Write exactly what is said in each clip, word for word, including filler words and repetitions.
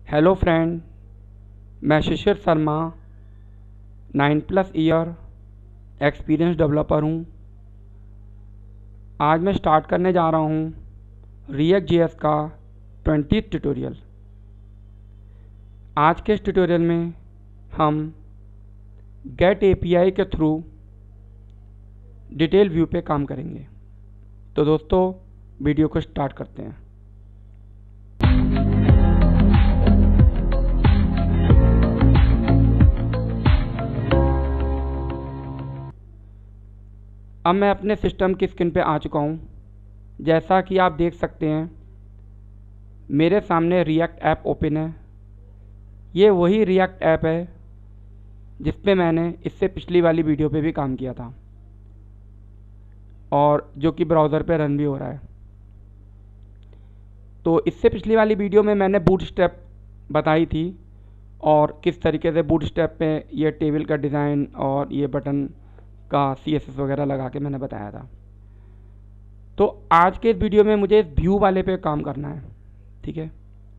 Hello friend, मैं Shishir Sharma nine plus year experience developer हूँ। आज मैं स्टार्ट करने जा रहा हूँ रिएक्ट जेएस का ट्वेंटी ट्यूटोरियल। आज के इस ट्यूटोरियल में हम गेट एपीआई के थ्रू डिटेल व्यू पे काम करेंगे। तो दोस्तों, वीडियो को स्टार्ट करते हैं। अब मैं अपने सिस्टम की स्क्रीन पे आ चुका हूँ। जैसा कि आप देख सकते हैं, मेरे सामने रिएक्ट ऐप ओपन है। ये वही रिएक्ट ऐप है जिस पे मैंने इससे पिछली वाली वीडियो पे भी काम किया था और जो कि ब्राउज़र पे रन भी हो रहा है। तो इससे पिछली वाली वीडियो में मैंने बूटस्ट्रैप बताई थी और किस तरीके से बूटस्ट्रैप पे ये टेबल का डिज़ाइन और ये बटन का सीएसएस वगैरह लगा के मैंने बताया था। तो आज के इस वीडियो में मुझे इस व्यू वाले पे काम करना है, ठीक है।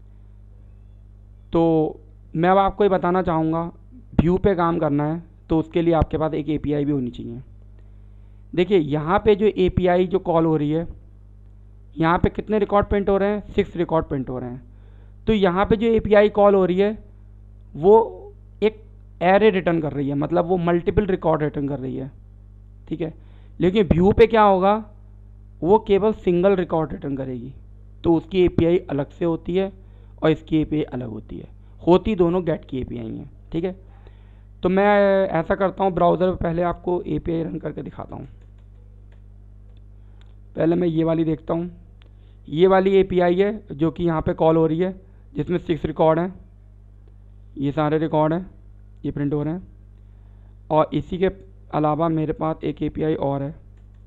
तो मैं अब आपको ये बताना चाहूँगा, व्यू पे काम करना है तो उसके लिए आपके पास एक एपीआई भी होनी चाहिए। देखिए, यहाँ पे जो एपीआई जो कॉल हो रही है, यहाँ पे कितने रिकॉर्ड प्रिंट हो रहे हैं? सिक्स रिकॉर्ड प्रिंट हो रहे हैं। तो यहाँ पे जो एपीआई कॉल हो रही है वो एक एरे रिटर्न कर रही है, मतलब वो मल्टीपल रिकॉर्ड रिटर्न कर रही है, ठीक है। लेकिन व्यू पे क्या होगा, वो केवल सिंगल रिकॉर्ड रिटर्न करेगी। तो उसकी एपीआई अलग से होती है और इसकी एपीआई अलग होती है। होती दोनों गेट की एपीआई हैं, ठीक है। तो मैं ऐसा करता हूँ, ब्राउज़र में पहले आपको एपीआई रन करके दिखाता हूँ। पहले मैं ये वाली देखता हूँ। ये वाली एपीआई है जो कि यहाँ पे कॉल हो रही है, जिसमें सिक्स रिकॉर्ड हैं। ये सारे रिकॉर्ड हैं, ये प्रिंट हो रहे हैं। और इसी के अलावा मेरे पास एक एपीआई और है।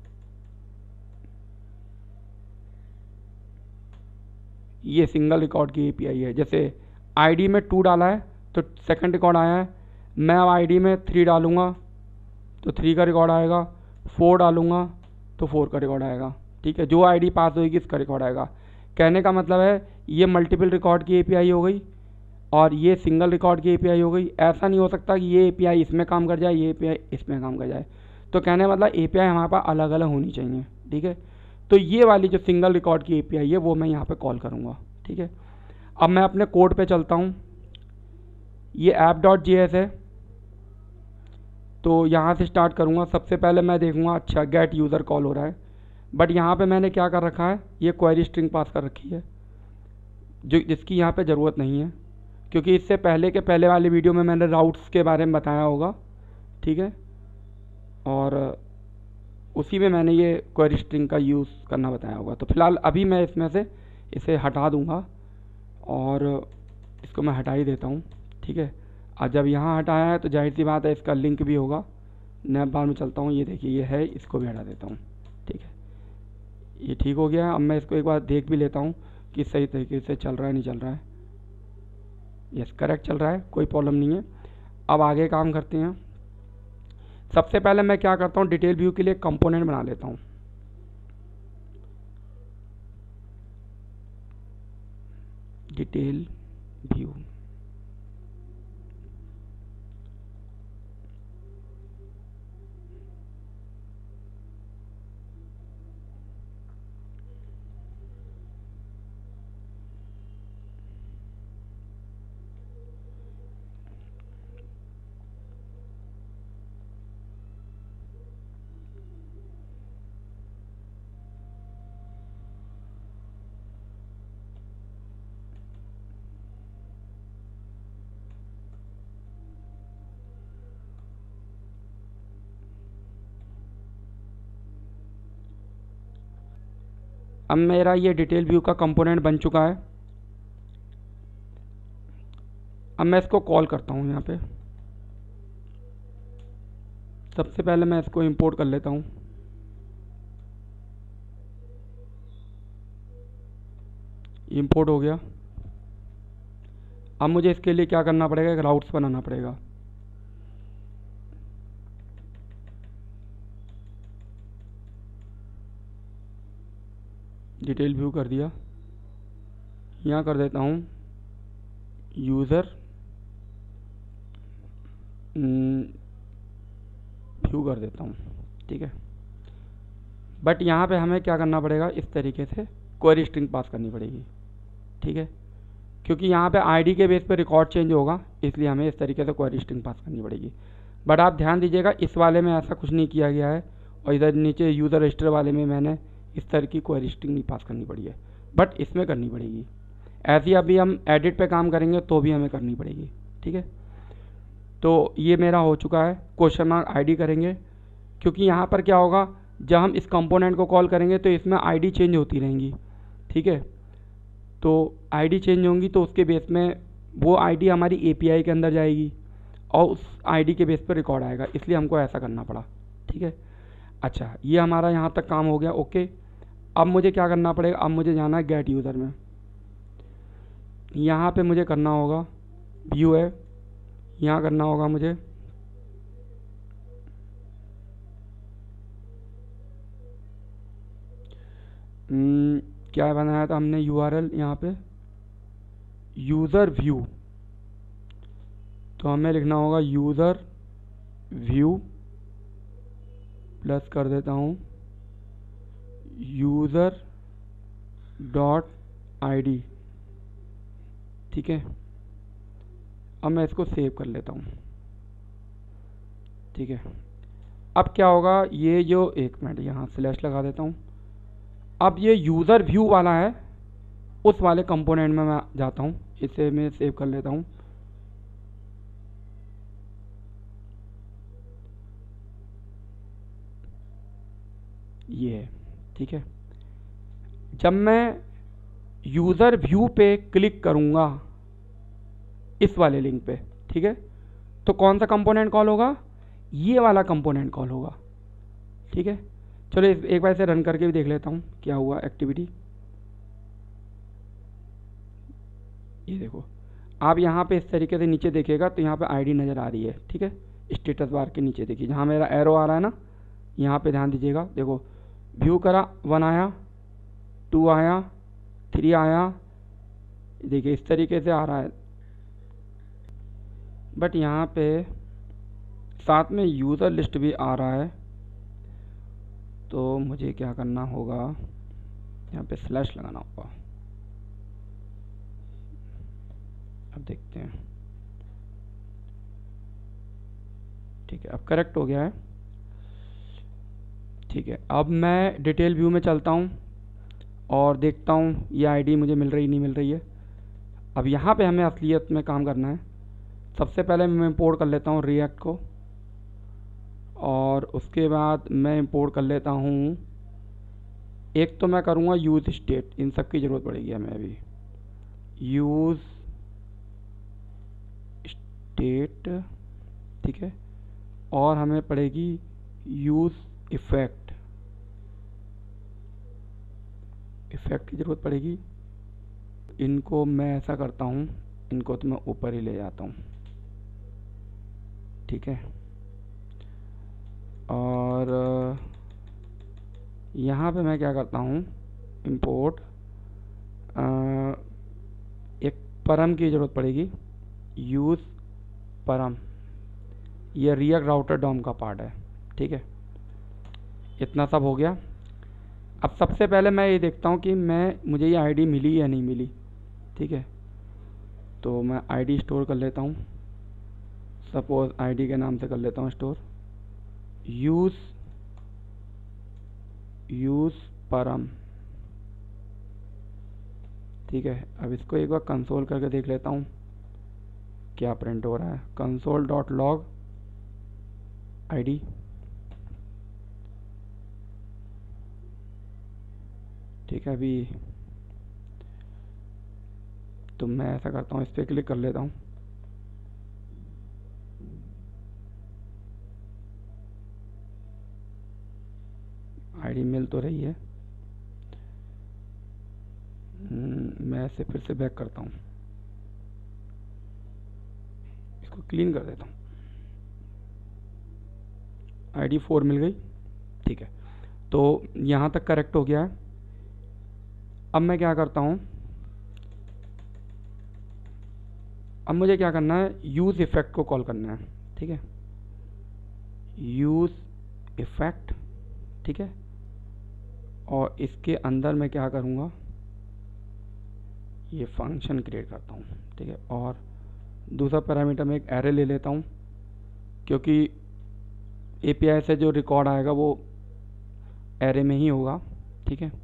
ये सिंगल रिकॉर्ड की एपीआई है। जैसे आईडी में टू डाला है तो सेकंड रिकॉर्ड आया है। मैं अब आईडी में थ्री डालूँगा तो थ्री का रिकॉर्ड आएगा। फोर डालूँगा तो फोर का रिकॉर्ड आएगा, ठीक है। जो आईडी पास होगी इसका रिकॉर्ड आएगा। कहने का मतलब है, ये मल्टीपल रिकॉर्ड की एपीआई हो गई और ये सिंगल रिकॉर्ड की एपीआई हो गई। ऐसा नहीं हो सकता कि ये एपीआई इसमें काम कर जाए, ये एपीआई इसमें काम कर जाए। तो कहने का मतलब एपीआई हमारे पास अलग अलग होनी चाहिए, ठीक है। तो ये वाली जो सिंगल रिकॉर्ड की एपीआई है वो मैं यहाँ पे कॉल करूँगा, ठीक है। अब मैं अपने कोड पे चलता हूँ। ये ऐप डॉट जे एस है, तो यहाँ से स्टार्ट करूँगा। सबसे पहले मैं देखूँगा, अच्छा गेट यूज़र कॉल हो रहा है, बट यहाँ पे मैंने क्या कर रखा है, ये क्वेरी स्ट्रिंग पास कर रखी है जो जिसकी यहाँ पे ज़रूरत नहीं है, क्योंकि इससे पहले के पहले वाली वीडियो में मैंने राउट्स के बारे में बताया होगा, ठीक है। और उसी में मैंने ये क्वेरी स्ट्रिंग का यूज़ करना बताया होगा। तो फिलहाल अभी मैं इसमें से इसे हटा दूँगा और इसको मैं हटा ही देता हूँ, ठीक है। और जब यहाँ हटाया है तो जाहिर सी बात है इसका लिंक भी होगा। नैप बार में चलता हूँ, ये देखिए ये है, इसको भी हटा देता हूँ, ठीक है। ये ठीक हो गया है। अब मैं इसको एक बार देख भी लेता हूँ कि सही तरीके से चल रहा है नहीं चल रहा है। यस, करेक्ट चल रहा है, कोई प्रॉब्लम नहीं है। अब आगे काम करते हैं। सबसे पहले मैं क्या करता हूँ, डिटेल व्यू के लिए कंपोनेंट बना लेता हूँ। डिटेल व्यू, अब मेरा ये डिटेल व्यू का कंपोनेंट बन चुका है। अब मैं इसको कॉल करता हूँ यहाँ पे। सबसे पहले मैं इसको इंपोर्ट कर लेता हूँ। इंपोर्ट हो गया। अब मुझे इसके लिए क्या करना पड़ेगा, एक राउट्स बनाना पड़ेगा। डिटेल व्यू कर दिया, यहाँ कर देता हूँ यूज़र व्यू कर देता हूँ, ठीक है। बट यहाँ पे हमें क्या करना पड़ेगा, इस तरीके से क्वेरी स्ट्रिंग पास करनी पड़ेगी, ठीक है, क्योंकि यहाँ पे आईडी के बेस पे रिकॉर्ड चेंज होगा, इसलिए हमें इस तरीके से क्वेरी स्ट्रिंग पास करनी पड़ेगी। बट आप ध्यान दीजिएगा, इस वाले में ऐसा कुछ नहीं किया गया है, और इधर नीचे यूज़र रजिस्टर वाले में मैंने इस तरह की क्वेरी स्ट्रिंग नहीं पास करनी पड़ी है, बट इसमें करनी पड़ेगी। ऐसी अभी हम एडिट पे काम करेंगे तो भी हमें करनी पड़ेगी, ठीक है। तो ये मेरा हो चुका है, क्वेश्चन मार्क आईडी करेंगे, क्योंकि यहाँ पर क्या होगा, जब हम इस कंपोनेंट को कॉल करेंगे तो इसमें आईडी चेंज होती रहेंगी, ठीक है। तो आईडी चेंज होंगी तो उसके बेस में वो आईडी हमारी एपीआई के अंदर जाएगी और उस आईडी के बेस पर रिकॉर्ड आएगा, इसलिए हमको ऐसा करना पड़ा, ठीक है। अच्छा, ये हमारा यहाँ तक काम हो गया, ओके। अब मुझे क्या करना पड़ेगा, अब मुझे जाना है गेट यूज़र में। यहाँ पे मुझे करना होगा व्यू है, यहाँ करना होगा मुझे न, क्या बनाया था हमने यूआरएल, यहाँ पे यूज़र व्यू, तो हमें लिखना होगा यूज़र व्यू प्लस कर देता हूँ यूज़र डॉट आईडी, ठीक है। अब मैं इसको सेव कर लेता हूँ, ठीक है। अब क्या होगा, ये जो एक मिनट यहाँ स्लैश लगा देता हूँ। अब ये यूज़र व्यू वाला है, उस वाले कंपोनेंट में मैं जाता हूँ, इसे मैं सेव कर लेता हूँ। ये है, ठीक है। जब मैं यूज़र व्यू पे क्लिक करूँगा इस वाले लिंक पे, ठीक है, तो कौन सा कंपोनेंट कॉल होगा, ये वाला कंपोनेंट कॉल होगा, ठीक है। चलो एक बार इसे रन करके भी देख लेता हूँ क्या हुआ एक्टिविटी। ये देखो, आप यहाँ पे इस तरीके से नीचे देखिएगा तो यहाँ पे आईडी नज़र आ रही है, ठीक है। स्टेटस बार के नीचे देखिए, जहाँ मेरा एरो आ रहा है ना, यहाँ पे ध्यान दीजिएगा। देखो, व्यू करा, वन आया, टू आया, थ्री आया, देखिए इस तरीके से आ रहा है। बट यहाँ पे साथ में यूज़र लिस्ट भी आ रहा है, तो मुझे क्या करना होगा, यहाँ पे स्लैश लगाना होगा। अब देखते हैं, ठीक है, अब करेक्ट हो गया है, ठीक है। अब मैं डिटेल व्यू में चलता हूँ और देखता हूँ ये आईडी मुझे मिल रही नहीं मिल रही है। अब यहाँ पे हमें असलियत में काम करना है। सबसे पहले मैं इंपोर्ट कर लेता हूँ रिएक्ट को, और उसके बाद मैं इंपोर्ट कर लेता हूँ, एक तो मैं करूँगा यूज़ स्टेट, इन सब की ज़रूरत पड़ेगी हमें अभी। यूज़ स्टेट, ठीक है, और हमें पड़ेगी यूज़ इफ़ेक्ट, इफ़ेक्ट की ज़रूरत पड़ेगी। इनको मैं ऐसा करता हूँ, इनको तो मैं ऊपर ही ले जाता हूँ, ठीक है। और यहाँ पे मैं क्या करता हूँ, इंपोर्ट एक परम की ज़रूरत पड़ेगी, यूज़ परम, ये रिएक्ट राउटर डॉम का पार्ट है, ठीक है। इतना सब हो गया। अब सबसे पहले मैं ये देखता हूँ कि मैं मुझे ये आईडी मिली या नहीं मिली, ठीक है। तो मैं आईडी स्टोर कर लेता हूँ, सपोज आईडी के नाम से कर लेता हूँ स्टोर, यूज़ यूज़ परम, ठीक है। अब इसको एक बार कंसोल करके देख लेता हूँ क्या प्रिंट हो रहा है। कंसोल डॉट लॉग आईडी, ठीक है। अभी तो मैं ऐसा करता हूँ, इस पर क्लिक कर लेता हूँ, आईडी मिल तो रही है। मैं इसे फिर से बैक करता हूँ, इसको क्लीन कर देता हूँ, आईडी फोर मिल गई, ठीक है। तो यहाँ तक करेक्ट हो गया है। अब मैं क्या करता हूँ, अब मुझे क्या करना है, यूज़ इफ़ेक्ट को कॉल करना है, ठीक है, यूज़ इफ़ेक्ट, ठीक है, और इसके अंदर मैं क्या करूँगा, ये फंक्शन क्रिएट करता हूँ, ठीक है, और दूसरा पैरामीटर में एक एरे ले लेता हूँ, क्योंकि एपीआई से जो रिकॉर्ड आएगा वो एरे में ही होगा, ठीक है।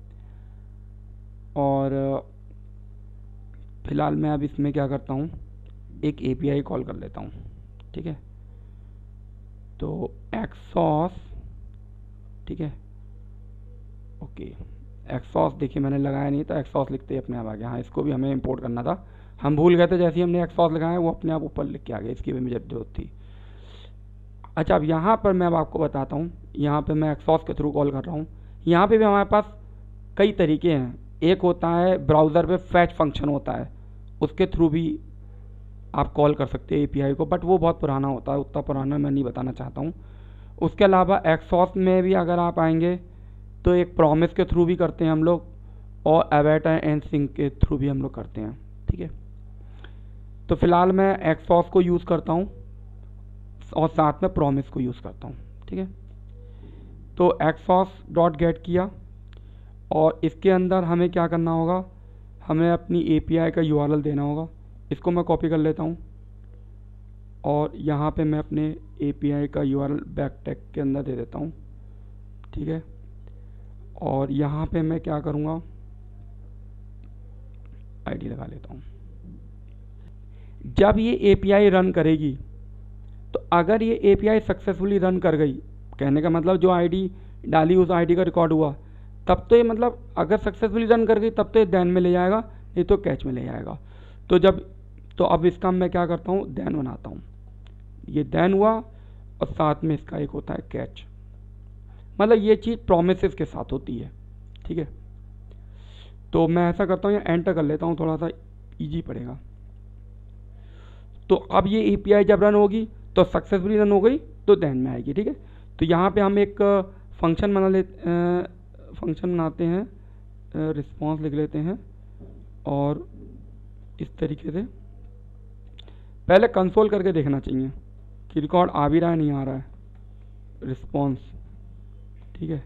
और फिलहाल मैं अब इसमें क्या करता हूँ, एक एपीआई कॉल कर लेता हूँ, ठीक है, तो एक्सॉस, ठीक है, ओके, एक्सॉस देखिए मैंने लगाया नहीं था, एक्सॉस लिखते ही अपने आप आ गया। हाँ, इसको भी हमें इंपोर्ट करना था, हम भूल गए थे, जैसे ही हमने एक्सॉस लगाया वो अपने आप ऊपर लिख के आ गया, इसकी भी मुझे जरूरत थी। अच्छा, अब यहाँ पर मैं अब आपको बताता हूँ, यहाँ पे मैं एक्सॉस के थ्रू कॉल कर रहा हूँ। यहाँ पे भी हमारे पास कई तरीके हैं, एक होता है ब्राउज़र पे फैच फंक्शन होता है, उसके थ्रू भी आप कॉल कर सकते हैं एपीआई को, बट वो बहुत पुराना होता है, उतना पुराना मैं नहीं बताना चाहता हूँ। उसके अलावा एक्सॉस में भी अगर आप आएंगे तो एक प्रॉमिस के थ्रू भी करते हैं हम लोग, और अवेट एंड सिंक के थ्रू भी हम लोग करते हैं, ठीक है। तो फिलहाल मैं एक्सॉस को यूज़ करता हूँ और साथ में प्रॉमिस को यूज़ करता हूँ, ठीक है। तो एक्सॉस डॉट गेट किया, और इसके अंदर हमें क्या करना होगा, हमें अपनी एपीआई का यूआरएल देना होगा। इसको मैं कॉपी कर लेता हूँ और यहाँ पे मैं अपने एपीआई का यूआरएल बैक टैग के अंदर दे देता हूँ, ठीक है। और यहाँ पे मैं क्या करूँगा, आईडी लगा लेता हूँ। जब ये एपीआई रन करेगी, तो अगर ये एपीआई सक्सेसफुली रन कर गई, कहने का मतलब जो आईडी डाली उस आईडी का रिकॉर्ड हुआ, तब तो ये मतलब अगर सक्सेसफुली रन कर गई तब तो ये देन में ले जाएगा, नहीं तो कैच में ले जाएगा। तो जब तो अब इसका मैं क्या करता हूँ, देन बनाता हूँ, ये देन हुआ और साथ में इसका एक होता है कैच, मतलब ये चीज़ प्रोमिसेस के साथ होती है, ठीक है। तो मैं ऐसा करता हूँ, या एंटर कर लेता हूँ, थोड़ा सा इजी पड़ेगा। तो अब ये एपीआई जब रन होगी तो सक्सेसफुली रन हो गई तो देन में आएगी, ठीक है। तो यहाँ पे हम एक फंक्शन बना ले फंक्शन बनाते हैं, रिस्पॉन्स लिख लेते हैं, और इस तरीके से पहले कंसोल करके देखना चाहिए कि रिकॉर्ड आ भी रहा है नहीं आ रहा है, रिस्पॉन्स, ठीक है।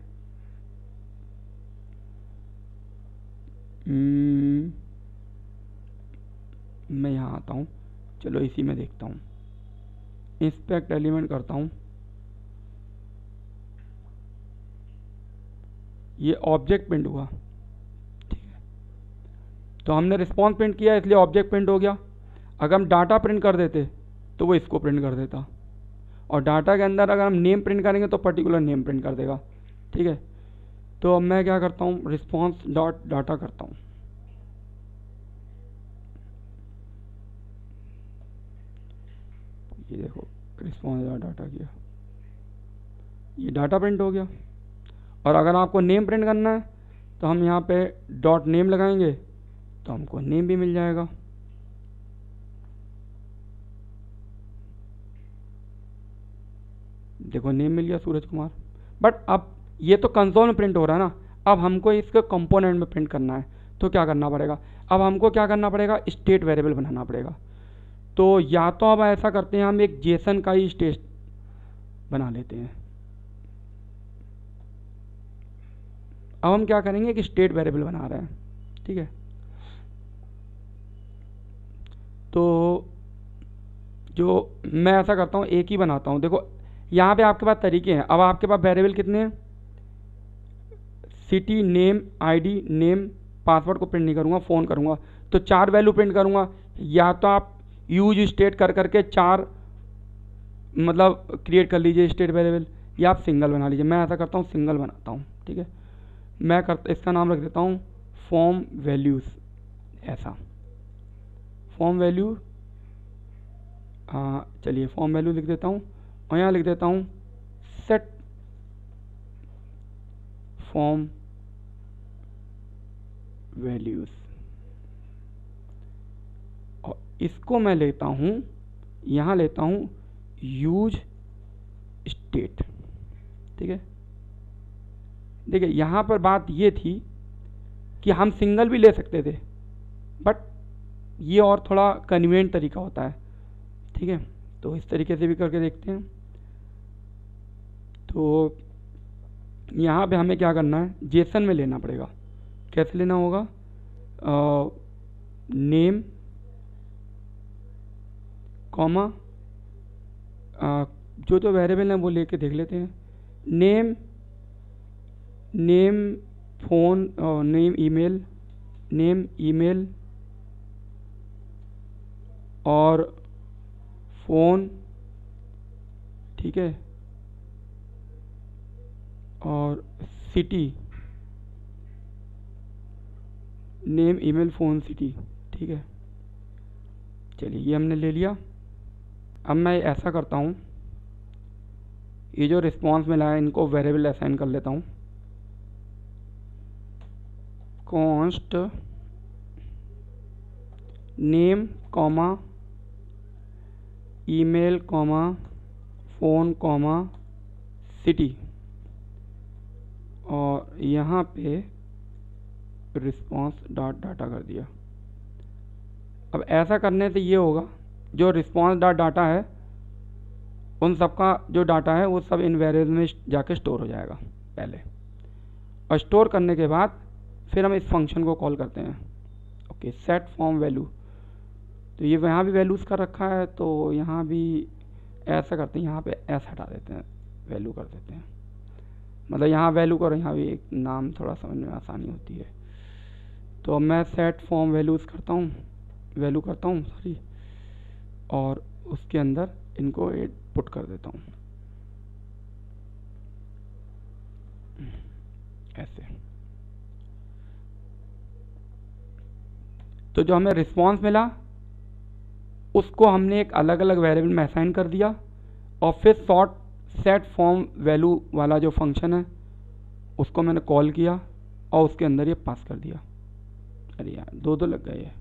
मैं यहाँ आता हूँ, चलो इसी में देखता हूँ, इंस्पेक्ट एलिमेंट करता हूँ, ये ऑब्जेक्ट प्रिंट हुआ, ठीक है। तो हमने रिस्पॉन्स प्रिंट किया इसलिए ऑब्जेक्ट प्रिंट हो गया। अगर हम डाटा प्रिंट कर देते तो वो इसको प्रिंट कर देता, और डाटा के अंदर अगर हम नेम प्रिंट करेंगे तो पर्टिकुलर नेम प्रिंट कर देगा, ठीक है। तो अब मैं क्या करता हूँ, रिस्पॉन्स डॉट डाटा करता हूँ, ये देखो रिस्पॉन्स डॉट डाटा किया, ये डाटा प्रिंट हो गया। और अगर आपको नेम प्रिंट करना है तो हम यहाँ पे डॉट नेम लगाएंगे तो हमको नेम भी मिल जाएगा। देखो नेम मिल गया सूरज कुमार। बट अब ये तो कंसोल में प्रिंट हो रहा है ना, अब हमको इसके कंपोनेंट में प्रिंट करना है, तो क्या करना पड़ेगा, अब हमको क्या करना पड़ेगा, स्टेट वेरिएबल बनाना पड़ेगा। तो या तो अब ऐसा करते हैं, हम एक जेसन का ही स्टेट बना लेते हैं। अब हम क्या करेंगे कि स्टेट वेरिएबल बना रहे हैं, ठीक है। तो जो मैं ऐसा करता हूँ, एक ही बनाता हूँ। देखो यहाँ पे आपके पास तरीके हैं। अब आपके पास वेरिएबल कितने हैं, city, name, ID, name, password को प्रिंट नहीं करूँगा, फ़ोन करूँगा, तो चार वैल्यू प्रिंट करूँगा। या तो आप यूज स्टेट कर करके चार मतलब क्रिएट कर लीजिए स्टेट वेरिएबल, या आप सिंगल बना लीजिए। मैं ऐसा करता हूँ, सिंगल बनाता हूँ, ठीक है। मैं करता इसका नाम रख देता हूँ फॉर्म वैल्यूज़, ऐसा फॉर्म वैल्यू, हाँ चलिए फॉर्म वैल्यू लिख देता हूँ, और यहाँ लिख देता हूँ सेट फॉर्म वैल्यूज़, और इसको मैं लेता हूँ, यहाँ लेता हूँ यूज स्टेट, ठीक है। देखिए यहाँ पर बात ये थी कि हम सिंगल भी ले सकते थे, बट ये और थोड़ा कन्वीनियंट तरीका होता है, ठीक है। तो इस तरीके से भी करके देखते हैं। तो यहाँ पे हमें क्या करना है, जेसन में लेना पड़ेगा। कैसे लेना होगा, नेम कॉमा, जो जो वेरिएबल हैं वो लेके देख लेते हैं। Name name phone, name email, name email और फ़ोन, ठीक है, और city, name email phone city, ठीक है। चलिए ये हमने ले लिया। अब मैं ऐसा करता हूँ, ये जो रिस्पॉन्स मिला है इनको वेरिएबल असाइन कर लेता हूँ। Const name comma email comma phone comma city, और यहाँ पे रिस्पॉन्स डॉट डाटा कर दिया। अब ऐसा करने से ये होगा, जो रिस्पॉन्स डॉट डाटा है उन सब का जो डाटा है वो सब इन वेरिएबल में जाके स्टोर हो जाएगा पहले, और स्टोर करने के बाद फिर हम इस फंक्शन को कॉल करते हैं। ओके, सेट फॉर्म वैल्यू, तो ये यहाँ भी वैल्यूज़ का रखा है, तो यहाँ भी ऐसा करते हैं, यहाँ पे ऐसा हटा देते हैं, वैल्यू कर देते हैं। मतलब यहाँ वैल्यू करो, यहाँ भी एक नाम थोड़ा समझ में आसानी होती है। तो मैं सेट फॉर्म वैल्यूज़ करता हूँ, वैल्यू करता हूँ सॉरी, और उसके अंदर इनको पुट कर देता हूँ ऐसे। तो जो हमें रिस्पॉन्स मिला उसको हमने एक अलग अलग वेरिएबल में असाइन कर दिया, और फिर सॉर्ट सेट फॉर्म वैल्यू वाला जो फंक्शन है उसको मैंने कॉल किया और उसके अंदर ये पास कर दिया। अरे यार दो दो लग गए ये।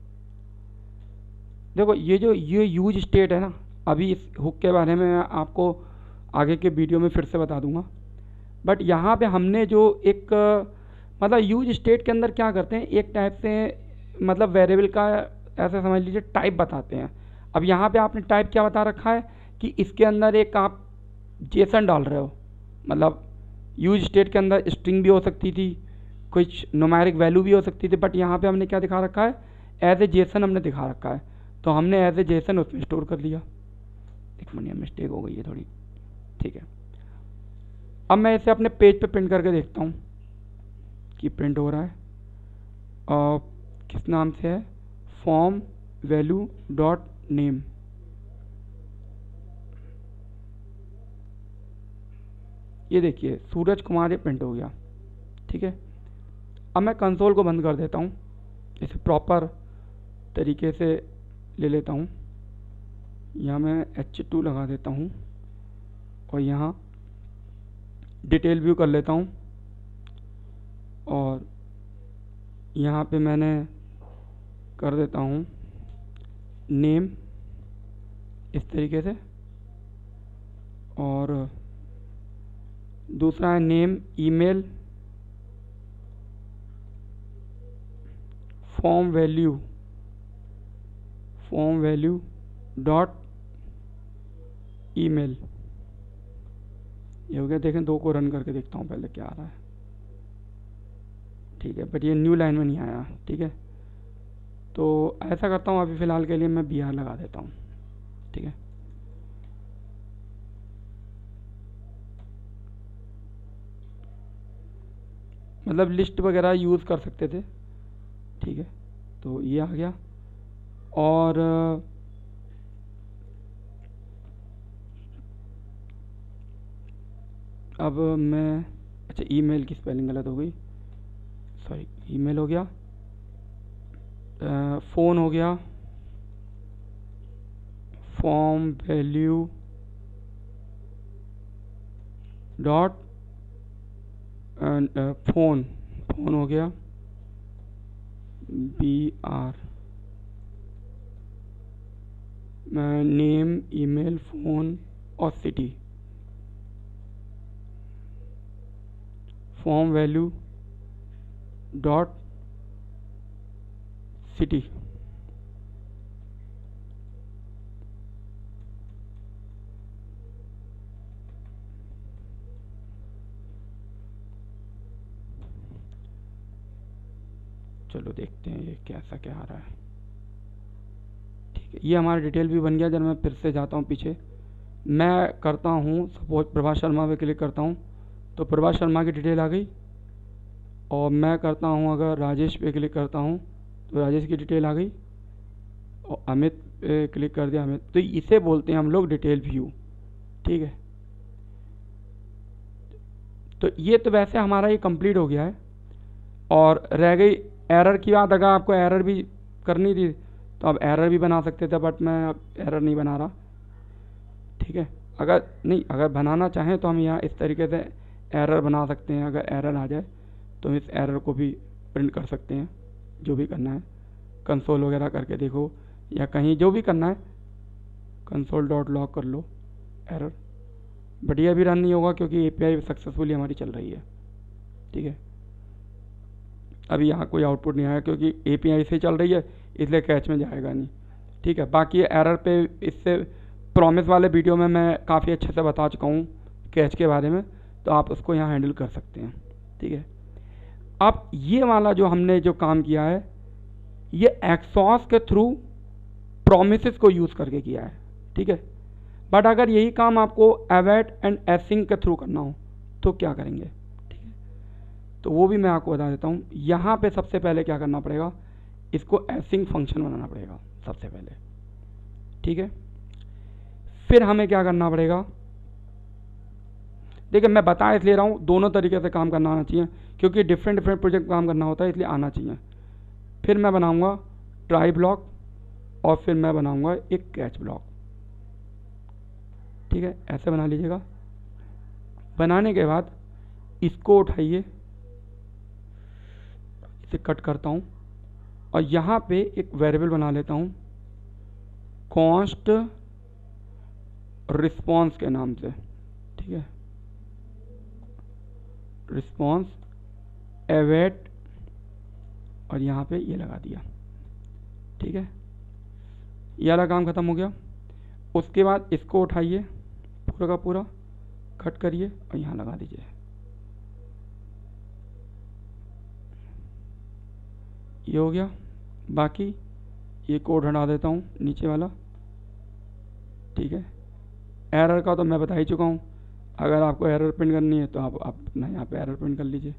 देखो ये जो ये यूज स्टेट है ना, अभी इस हुक के बारे में मैं आपको आगे के वीडियो में फिर से बता दूंगा, बट यहाँ पे हमने जो एक मतलब यूज स्टेट के अंदर क्या करते हैं, एक टाइप से मतलब वेरिएबल का ऐसा समझ लीजिए टाइप बताते हैं। अब यहाँ पे आपने टाइप क्या बता रखा है कि इसके अंदर एक आप जेसन डाल रहे हो, मतलब यूज स्टेट के अंदर स्ट्रिंग भी हो सकती थी, कुछ न्यूमेरिक वैल्यू भी हो सकती थी, बट यहाँ पे हमने क्या दिखा रखा है, एज ए जेसन हमने दिखा रखा है, तो हमने एज ए जेसन उसमें स्टोर कर लिया। एक मिनट मिस्टेक हो गई है थोड़ी, ठीक है। अब मैं इसे अपने पेज पे प्रिंट करके देखता हूँ कि प्रिंट हो रहा है, और किस नाम से है, फॉर्म वैल्यू डॉट नेम। ये देखिए सूरज कुमार ये प्रिंट हो गया, ठीक है। अब मैं कंसोल को बंद कर देता हूँ, इसे प्रॉपर तरीके से ले लेता हूँ। यहाँ मैं एच टू लगा देता हूँ और यहाँ डिटेल व्यू कर लेता हूँ, और यहाँ पे मैंने कर देता हूँ नेम इस तरीके से, और दूसरा है name email form value form value dot email. ये हो गया। देखें दो को रन करके देखता हूँ पहले क्या आ रहा है, ठीक है, बट ये न्यू लाइन में नहीं आया, ठीक है। तो ऐसा करता हूँ, अभी फ़िलहाल के लिए मैं बी आर लगा देता हूँ, ठीक है। मतलब लिस्ट वगैरह यूज़ कर सकते थे, ठीक है। तो ये आ गया, और अब मैं, अच्छा ईमेल की स्पेलिंग गलत हो गई, सॉरी, ईमेल हो गया, फ़ोन हो गया, form value dot phone phone हो गया, B R, name email phone और city, form value dot city, चलो देखते हैं ये कैसा क्या आ रहा है। ठीक है, ये हमारा डिटेल व्यू बन गया। जब मैं फिर से जाता हूँ पीछे, मैं करता हूँ सपोज प्रभाष शर्मा पे क्लिक करता हूँ तो प्रभाष शर्मा की डिटेल आ गई। और मैं करता हूँ अगर राजेश पे क्लिक करता हूँ तो राजेश की डिटेल आ गई। और अमित पे क्लिक कर दिया अमित, तो इसे बोलते हैं हम लोग डिटेल व्यू। ठीक है, तो ये तो वैसे हमारा ये कंप्लीट हो गया है। और रह गई एरर की बात। अगर आपको एरर भी करनी थी तो आप एरर भी बना सकते थे, बट मैं अब एरर नहीं बना रहा। ठीक है, अगर नहीं अगर बनाना चाहें तो हम यहाँ इस तरीके से एरर बना सकते हैं। अगर एरर आ जाए तो हम इस एरर को भी प्रिंट कर सकते हैं, जो भी करना है। कंसोल वगैरह करके देखो या कहीं जो भी करना है, कंसोल डॉट लॉग कर लो एरर। बट ये अभी रन नहीं होगा क्योंकि एपीआई सक्सेसफुली हमारी चल रही है। ठीक है, अभी यहाँ कोई आउटपुट नहीं आया क्योंकि एपीआई से चल रही है, इसलिए कैच में जाएगा नहीं। ठीक है, बाकी एरर पे इससे प्रॉमिस वाले वीडियो में मैं काफ़ी अच्छे से बता चुका हूँ कैच के बारे में, तो आप उसको यहाँ हैंडल कर सकते हैं। ठीक है, अब ये वाला जो हमने जो काम किया है ये एक्सॉस के थ्रू प्रोमिसेस को यूज़ करके किया है। ठीक है, बट अगर यही काम आपको अवेट एंड एसिंग के थ्रू करना हो तो क्या करेंगे? ठीक है, तो वो भी मैं आपको बता देता हूँ। यहाँ पे सबसे पहले क्या करना पड़ेगा, इसको एसिंग फंक्शन बनाना पड़ेगा सबसे पहले। ठीक है, फिर हमें क्या करना पड़ेगा, देखिए मैं बता इसलिए रहा हूँ, दोनों तरीके से काम करना आना चाहिए क्योंकि डिफरेंट डिफरेंट प्रोजेक्ट काम करना होता है, इसलिए आना चाहिए। फिर मैं बनाऊंगा ट्राई ब्लॉक और फिर मैं बनाऊंगा एक कैच ब्लॉक। ठीक है, ऐसे बना लीजिएगा। बनाने के बाद इसको उठाइए, इसे कट करता हूँ और यहाँ पे एक वेरिएबल बना लेता हूँ कॉन्स्ट रिस्पॉन्स के नाम से। ठीक है, रिस्पॉन्स एवेट और यहाँ पे ये लगा दिया। ठीक है, ये वाला काम खत्म हो गया। उसके बाद इसको उठाइए पूरा का पूरा, कट करिए और यहाँ लगा दीजिए। ये हो गया। बाकी ये कोड हटा देता हूँ नीचे वाला। ठीक है, एरर का तो मैं बता ही चुका हूँ। अगर आपको एरर प्रिंट करनी है तो आप अपना यहाँ पे एरर प्रिंट कर लीजिए।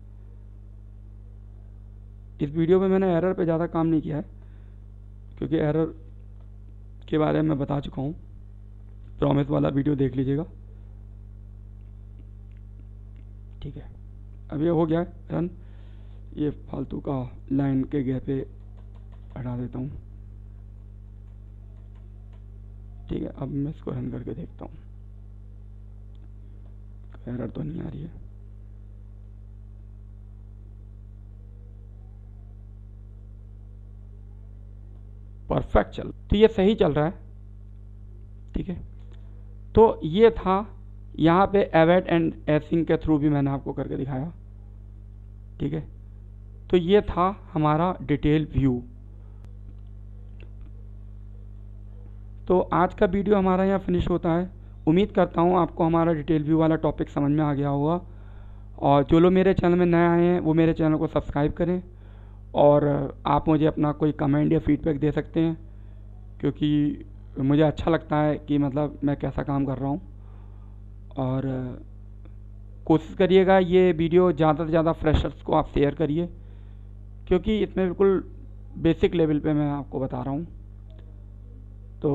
इस वीडियो में मैंने एरर पे ज़्यादा काम नहीं किया है क्योंकि एरर के बारे में बता चुका हूँ। प्रॉमिस वाला वीडियो देख लीजिएगा। ठीक है, अब ये हो गया है रन। ये फालतू का लाइन के गैप पे हटा देता हूँ। ठीक है, अब मैं इसको रन करके देखता हूँ, एरर तो नहीं आ रही है। परफेक्ट चल, तो ये सही चल रहा है। ठीक है, तो ये था यहाँ पे एवेट एंड एसिंग के थ्रू भी मैंने आपको करके दिखाया। ठीक है, तो ये था हमारा डिटेल व्यू। तो आज का वीडियो हमारा यहाँ फिनिश होता है। उम्मीद करता हूँ आपको हमारा डिटेल व्यू वाला टॉपिक समझ में आ गया होगा। और जो लोग मेरे चैनल में नए आए हैं वो मेरे चैनल को सब्सक्राइब करें और आप मुझे अपना कोई कमेंट या फीडबैक दे सकते हैं क्योंकि मुझे अच्छा लगता है कि मतलब मैं कैसा काम कर रहा हूँ। और कोशिश करिएगा ये वीडियो ज़्यादा से ज़्यादा फ्रेशर्स को आप शेयर करिए क्योंकि इसमें बिल्कुल बेसिक लेवल पे मैं आपको बता रहा हूँ। तो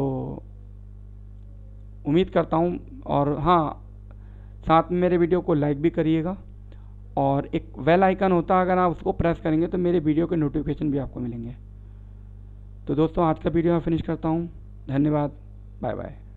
उम्मीद करता हूँ, और हाँ साथ में मेरे वीडियो को लाइक भी करिएगा और एक बेल आइकन होता है, अगर आप उसको प्रेस करेंगे तो मेरे वीडियो के नोटिफिकेशन भी आपको मिलेंगे। तो दोस्तों आज का वीडियो मैं फिनिश करता हूँ। धन्यवाद, बाय बाय।